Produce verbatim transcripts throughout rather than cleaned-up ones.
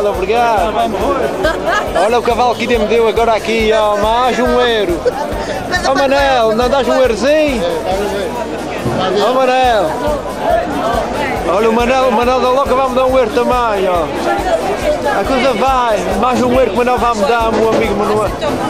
obrigado, obrigado. Olha o cavalo que me deu agora aqui, ó, mais um euro. Ó Manel, não dás um eurozinho? Ó Manel. Olha o Manel, o Manel da Loca vai-me dar um euro também, ó. A coisa vai, mais um euro que o Manel vai-me dar, meu amigo Manuel.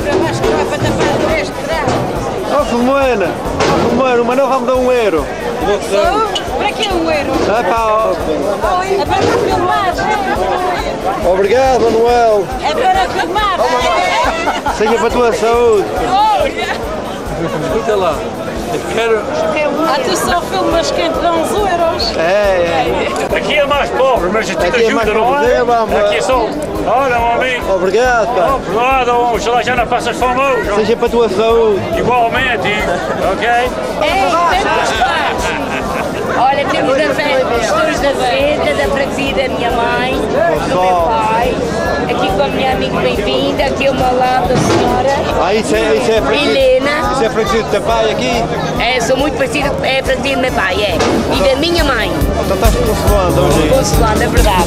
Ó Filomena, Filomena, o Manel vai-me dar um euro. Para que um euro? É pá, é para filmar. Obrigado, Manuel. É para filmar. Seja para a tua saúde. Escuta lá, eu quero... Ah, tu só filmas quem te dá uns euros. É, é. Aqui é mais pobre, mas a gente Aqui é mais ajuda, não pobre, é? vamos. Aqui é só... Olha, meu amigo. Obrigado, pá. Obrigado, oxalá já não passas fome hoje. Seja para a tua saúde. Igualmente, ok? É, temos olha, temos a festa da Venda, da freguesia da minha mãe, do meu pai, aqui com a minha amiga bem-vinda, aqui ao meu lado a senhora Ah, isso é, isso é freguesia. Helena. Isso é freguesia do teu pai aqui? É, sou muito parecida, é freguesia do meu pai, é. E da minha mãe. Então estás consolando hoje. Consolando, é verdade.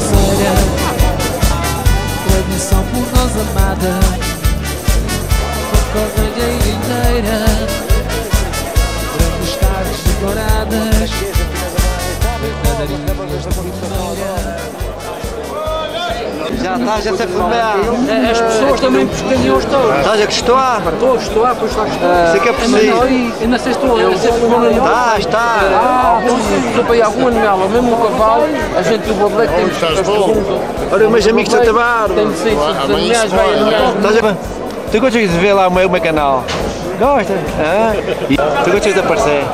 Tradição por nós amada, com a cordeira inteira, grandes caras decoradas, nadarinas de primeira. Já estás a ser filmado. As pessoas também pescaniam os touros. Estás a gostar? Estou, estou, pois está a gostar. Sei que é preciso. Eu não sei se estou a ser filmado. Estás, estás. Ah, estou para ir algum animal, ou mesmo um cavalo, a gente do Bableque tem que Estás bom? Olha, meus amigos de Santa Bárbara. tem de sair dos animais, vai animais. Estás a ver? Tu gostas de ver lá o meu, o meu canal? Gostas? Ah? E tu gostas de aparecer?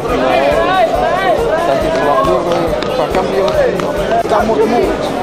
Está muito, muito.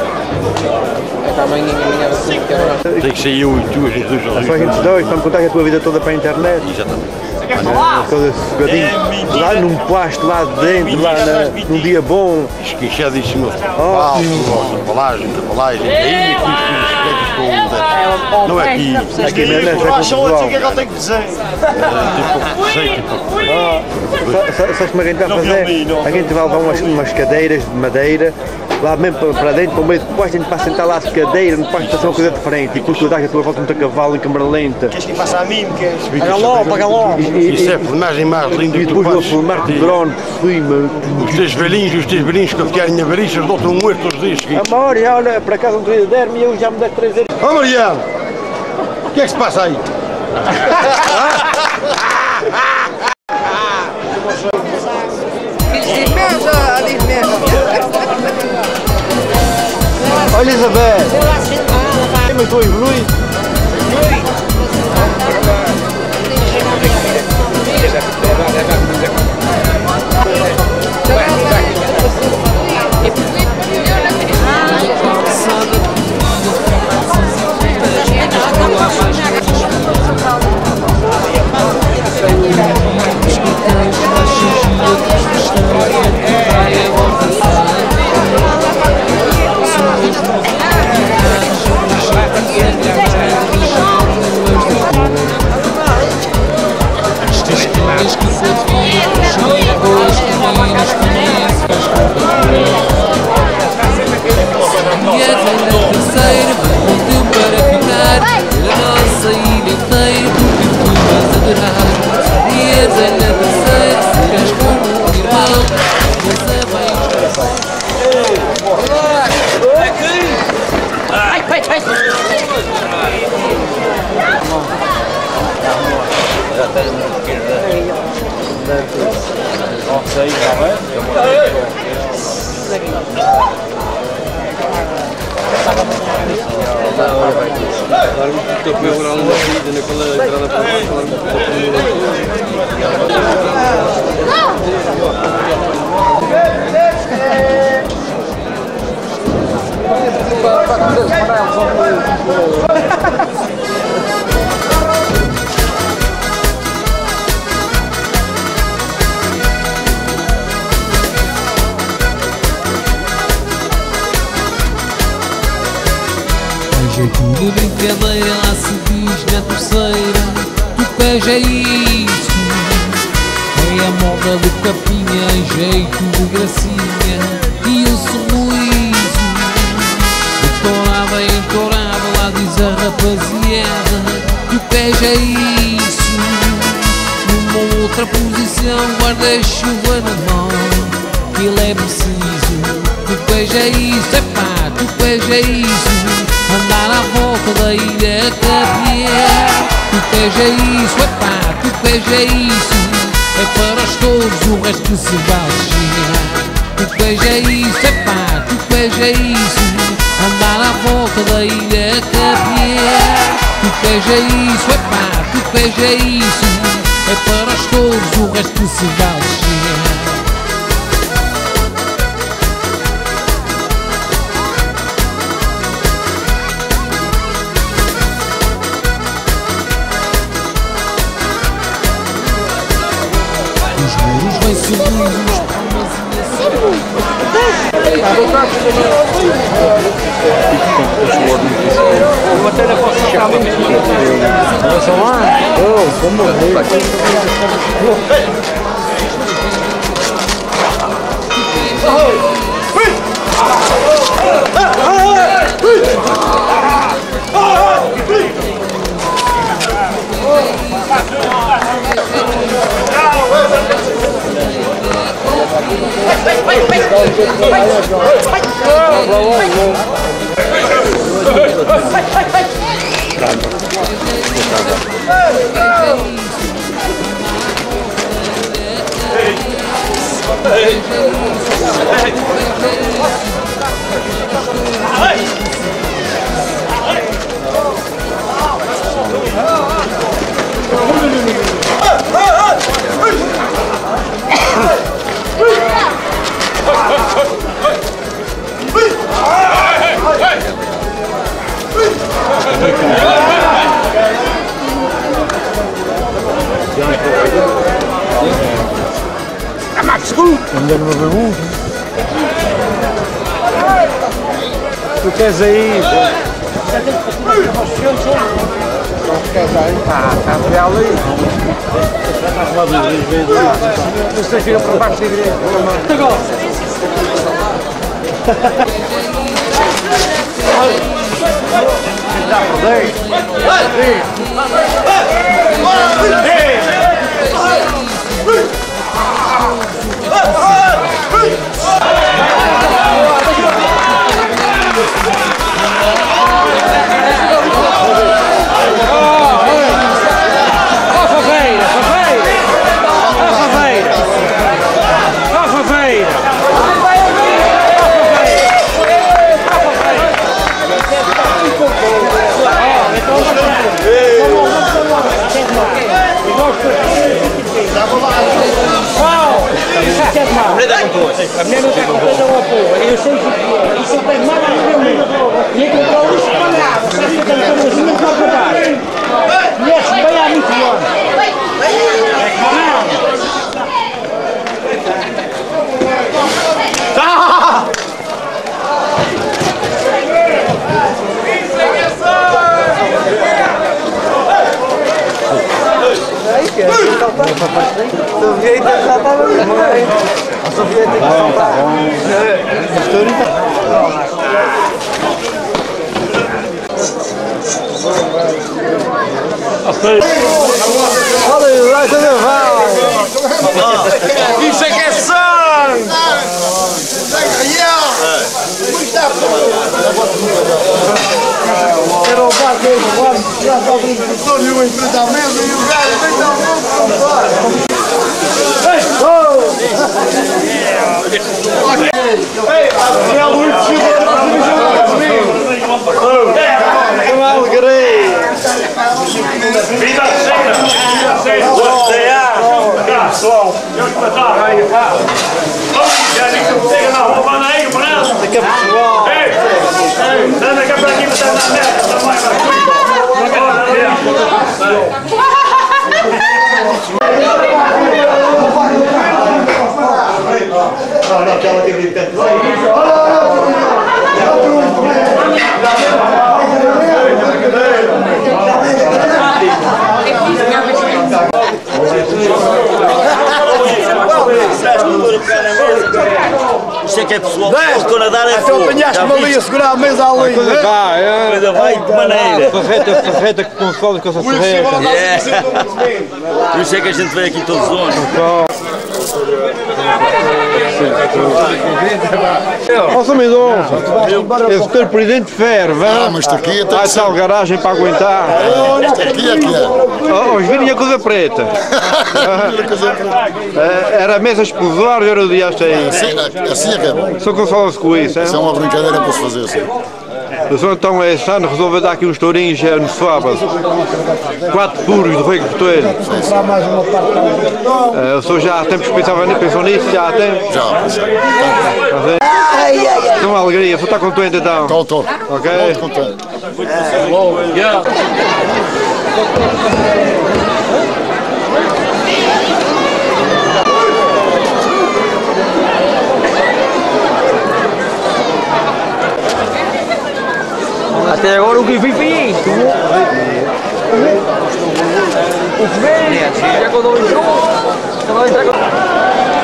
É também enganhado assim, que é Tem que ser eu e tu, a gente dois. Só a gente dois, para me contar a tua vida toda para a internet. Exatamente. Toda sugadinho, lá num plástico, lá dentro, lá na, num dia bom. Esqueixadíssimo. Oh. Embalagem, embalagem. Aí aqui os com não é aqui. Aqui na internet é Portugal. Eu tenho que dizer. Tipo receita. Sabes como a gente vai fazer? A gente vai levar umas, umas cadeiras de madeira, lá mesmo para dentro, para o meio do posto, a gente vai sentar lá as cadeiras, no posto para ser uma coisa diferente. E depois tu dás a tua volta no cavalo em câmara lenta. Queres que faça a mim? Paga logo, paga logo. Isso é a filmagem mais linda E que tu depois vou fazes. filmar com o drone por cima. Os teus velhinhos, os teus velhinhos que ficarem a ver isso, dão-te um oito todos os dias. Amor, olha, para casa um queria der-me e eu já me dei três euros. Ô Mariano, o que é que se passa aí? Olha, Isabel. Mas estou a evoluir. Estou a procurar uma vida naquela entrada para jeito de brincadeira, lá se diz na terceira. Tu pés é isso, é a moda do capinha, jeito de gracinha e um sorriso. De toda a tourada em tourada, lá diz a rapaziada, tu queres é isso. Numa outra posição, guarda-chuva na mão, que ele é preciso. Tu queres é isso, é pá, tu queres é isso. Andar à volta da ilha capiar. Tu queres é isso, é pá, tu queres é isso. É para os touros o resto que se vai chegar. Tu queres é isso, é pá, tu queres é isso. Andar à volta da ilha capiar. Tu queres é isso, é pá, tu queres é isso. É para os touros o resto que se vai chegar. Os muros vêm subindo, palmas e assim. Batalha para o chão. Vamos lá? Oh, vamos morrer. Andando no mundo. Tu queres aí? Ah, está a ver ali. Vocês viram para baixo da igreja. Já perdei. A mulher não está com coisa boa porra, eu sei que isso tem mais a ver comigo. E aquilo para o lixo para nada, sabes que eu tenho uma coisa para pagar. Conhece-me bem há muito anos. É que não. Soviética já estava a morrer. A Soviética já estava. Olha, lá está naval. Isso é que é sangue! Era o barco aí, o barco já está o produtor e o enfrentamento e o gajo vem dar um monte. Ei, Rafael Luís chegou a uma alegria. Vida cena! Cá, pessoal! Eu te matar! Aí, cá! Já disse que você não rouba na ilha, para ela! Daqui a pessoal! Ei! Anda cá para aqui, você está na merda! Está mais para aqui! Agora, não, não, que ela tem que ter. Isso é que é pessoal. Estou a nadar é Então fogo. apanhaste-me ali a segurar a mesa ali. Coisa vai, é. Coisa vai de maneira. Ferreta, ferreta que console com essa ferreta. Por isso é que a gente vem aqui todos os anos. Ó, São Mendonça, esse teu presidente ferve, hein? Ah, mas isto aqui é Vai até tal garagem para aguentar. Isto aqui é que é. Ó, os vinhos a coisa preta. É, era mesa explosória, era o dia aí. Assim, assim é que é bom. Só consola-se com isso, Isso é hein? uma brincadeira para se fazer assim. Eu sou então esse ano resolvi dar aqui uns tourinhos no sábado. Quatro puros do Rei Corteiro. Eu sou já há tempos que pensava nisso, pensou nisso, já há tempo. Já, pensei. É uma alegria, vou estar contente então. Estou, estou. Ok? Muito contente. Até agora o que vi foi isto. O Fernandes, já quando ele entrou, estava a entrar com...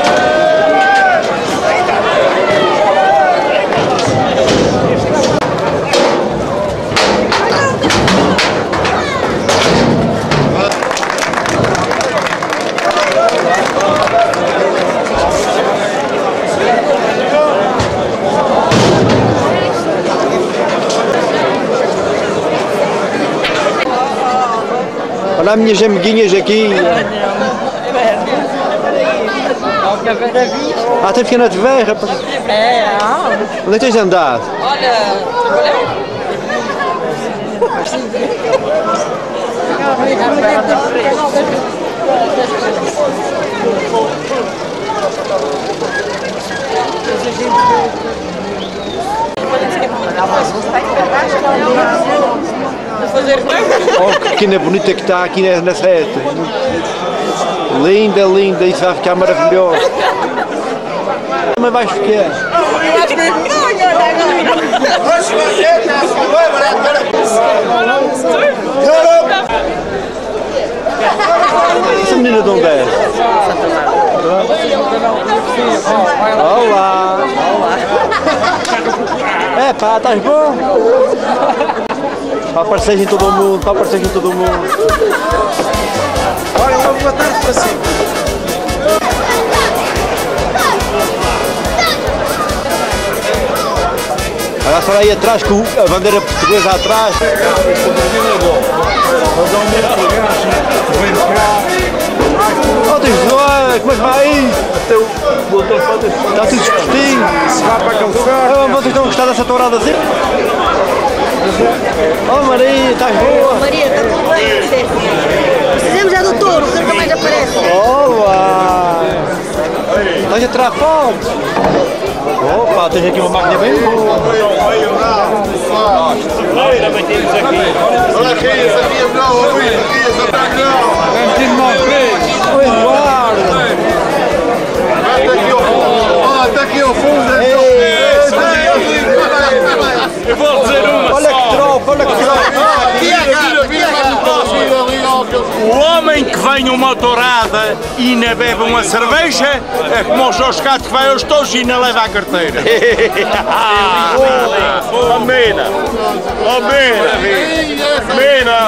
Olha as minhas amiguinhas aqui. Ah, tem pequena de verra, rapaz. É, Onde é que tens andado? olha, Oh, que pequena bonita que está aqui na seta. Linda, linda, isso vai ficar maravilhoso. Mas vais ficar. Essa menina de onde é? Olá! É pá, estás bom? Para aparecer em todo o mundo, para aparecer em todo o mundo. Olha, uma boa tarde para si. Olha só aí atrás, com a bandeira portuguesa atrás. Oh, tens de ver, como é que vai aí? Está tudo espetinho. Oh, vocês estão a gostar dessa tourada assim? Oh Maria, estás boa? Maria, está tudo bem? Precisamos já do touro, que nunca mais aparece. Olá! Estás a tirar fotos? Opa, tens aqui uma máquina bem boa. Também temos aqui. Olha aqui, esse aqui é não, olha aqui, esse aqui não. O Eduardo! Até aqui ao fundo, até aqui ao fundo. Eu vou dizer uma Olha só. que tropa, olha que tropa! O homem que vem numa tourada e ainda bebe uma cerveja é como o Jorge Gato que vai aos todos e ainda leva a carteira. Oh, mina! Oh, mina! Mina!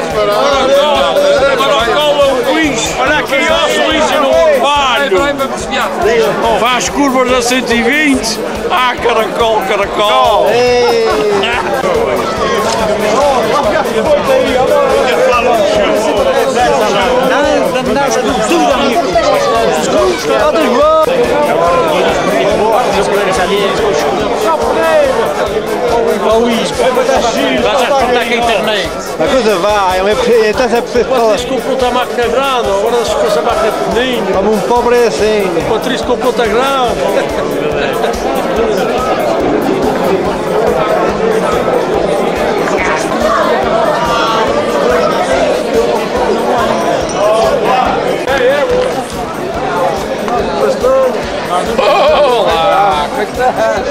Olha aqui, ó, Luís no orvalho! Faz curvas a cento e vinte. Ah, caracol, caracol! A coisa vai, então é preciso falar. Patrício comprou a máquina grande, agora se fosse a máquina pequenina. Como um pobre é assim. O Patrício comprou a grande. Olá, como é que está?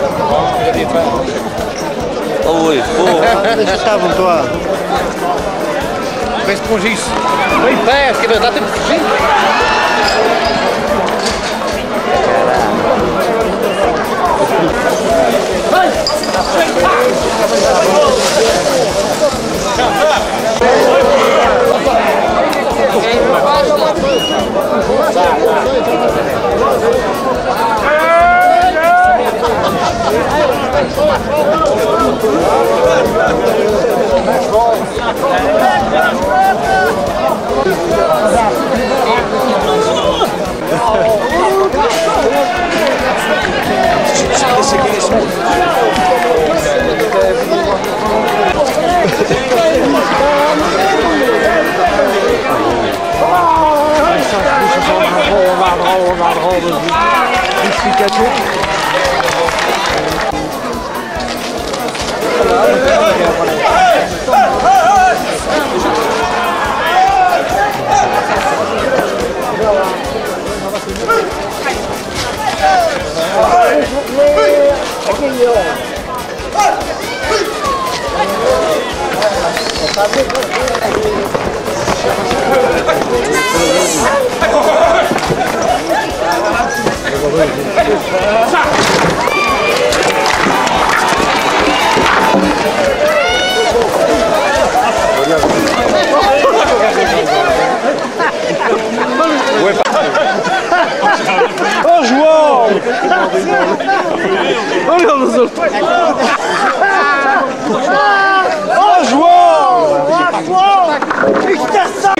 Oi, porra. Deixa estar amontoado. Vê-se com isso. Bem perto, que dá tempo de fugir. Ô João! Olha o resultado! Ô João! Ô João! Isto é só!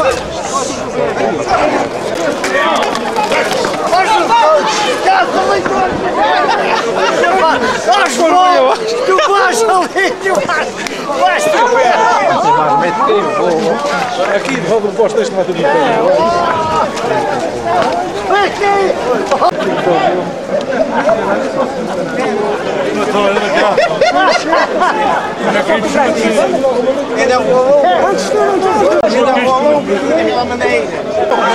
Ó João! Tu vais ali! Tu vais! Vais te ver! Aqui rouba o posto deste lado do aqui! Ainda rolou! Ainda rolou! Daquela maneira!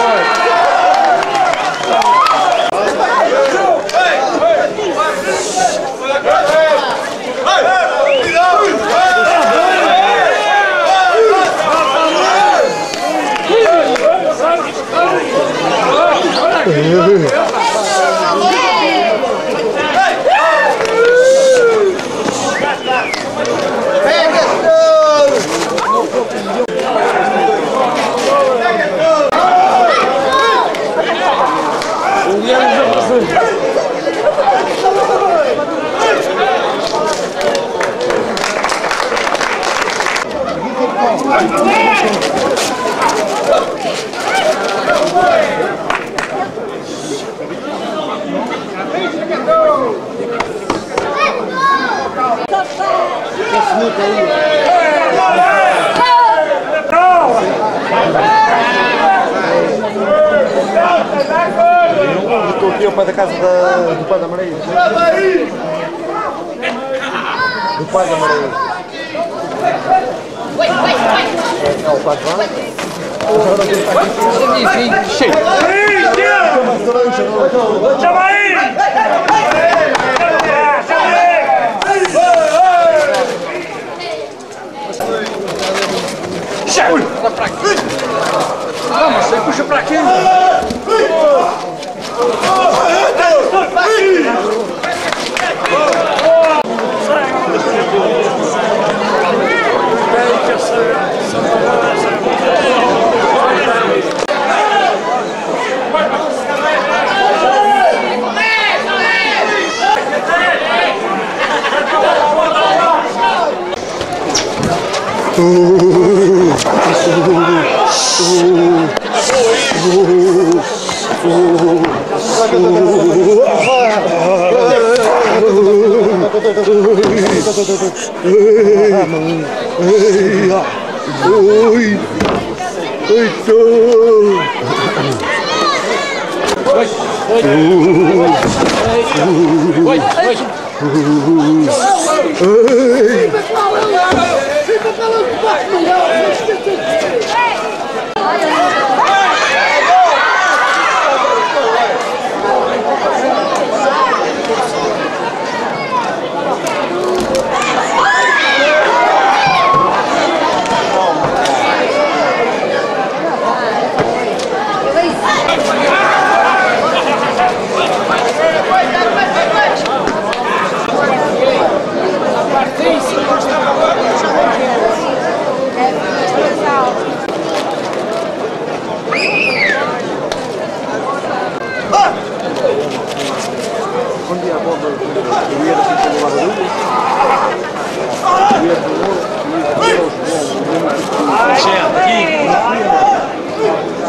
Estou aqui ao pé da casa da, do pai da Maria. Do pai da Maria. É o pai de lá? Cheio! Chama aí! Cheio! Vamos, você puxa pra aqui!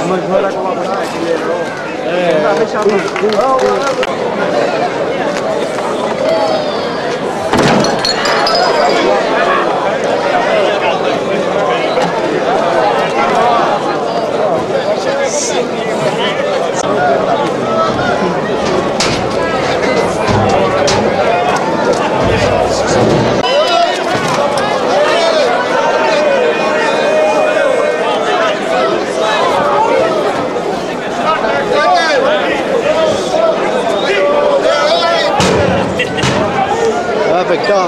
Mas não era com a verdade, é. Impecável.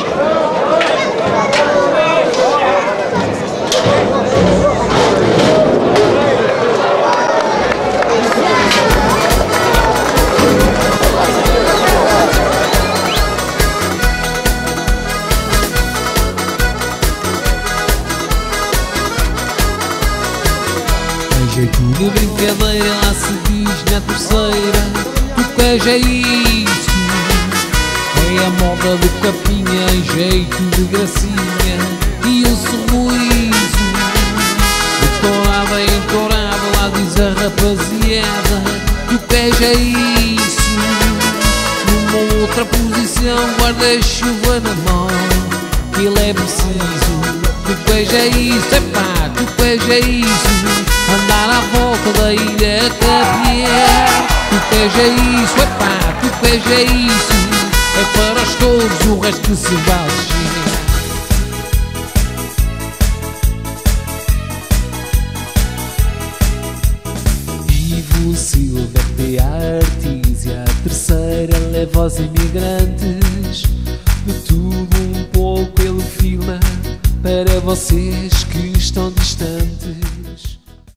Tem jeito de brincadeira, lá se diz na terceira. Tu queres é isso. É a moda do capinha em jeito de gracinha e o sorriso entorado é entorado, lá diz a rapaziada. Tu queres é isso. Numa outra posição, guarda-chuva na mão, que ele é preciso. Tu queres é isso, epá, tu queres é isso. Andar à volta da ilha Capié. Tu queres é isso, epá, tu queres é isso. É para os touros, o resto que se vai descer. Ivo Silva, P A Artísia, a terceira leva os imigrantes. De tudo um pouco ele filma para vocês que estão distantes.